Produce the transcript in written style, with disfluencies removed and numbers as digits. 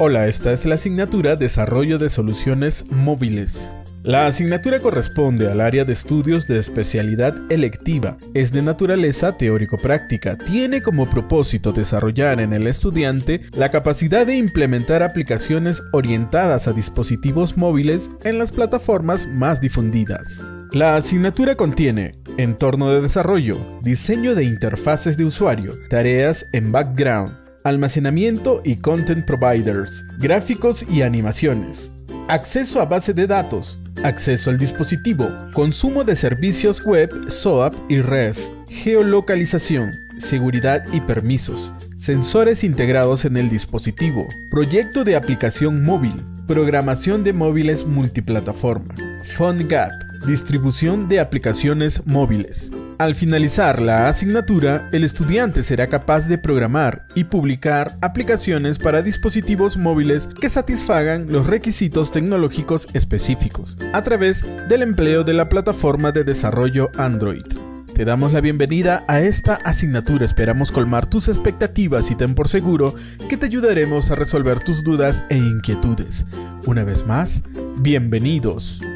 Hola, esta es la asignatura Desarrollo de Soluciones Móviles. La asignatura corresponde al área de estudios de especialidad electiva, es de naturaleza teórico-práctica, tiene como propósito desarrollar en el estudiante la capacidad de implementar aplicaciones orientadas a dispositivos móviles en las plataformas más difundidas. La asignatura contiene entorno de desarrollo, diseño de interfaces de usuario, tareas en background, almacenamiento y content providers, gráficos y animaciones, acceso a base de datos, acceso al dispositivo, consumo de servicios web, SOAP y REST, geolocalización, seguridad y permisos, sensores integrados en el dispositivo, proyecto de aplicación móvil, programación de móviles multiplataforma, PhoneGap, distribución de aplicaciones móviles. Al finalizar la asignatura, el estudiante será capaz de programar y publicar aplicaciones para dispositivos móviles que satisfagan los requisitos tecnológicos específicos, a través del empleo de la plataforma de desarrollo Android. Te damos la bienvenida a esta asignatura, esperamos colmar tus expectativas y ten por seguro que te ayudaremos a resolver tus dudas e inquietudes. Una vez más, bienvenidos.